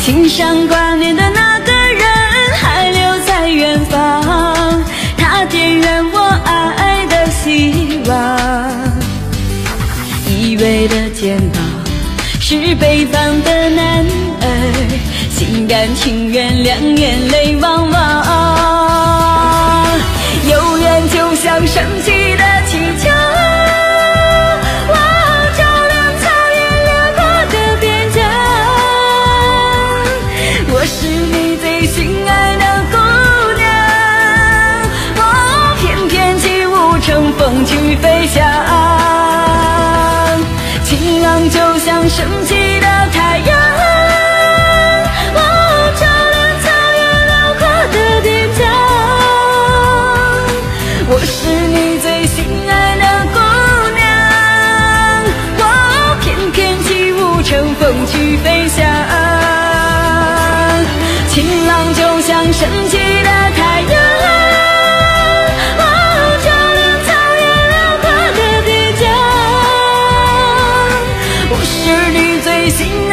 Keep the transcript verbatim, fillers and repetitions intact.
心上挂念的那个人还留在远方，他点燃我爱的希望。依偎的肩膀是北方的男儿，心甘情愿两眼泪汪汪。有缘就像升起的气球，风去飞翔，晴朗就像升起的太阳，哦，照亮草原辽阔的边疆。我是你最心爱的姑娘，哦，翩翩起舞乘风去飞翔，晴朗就像升起的太阳。心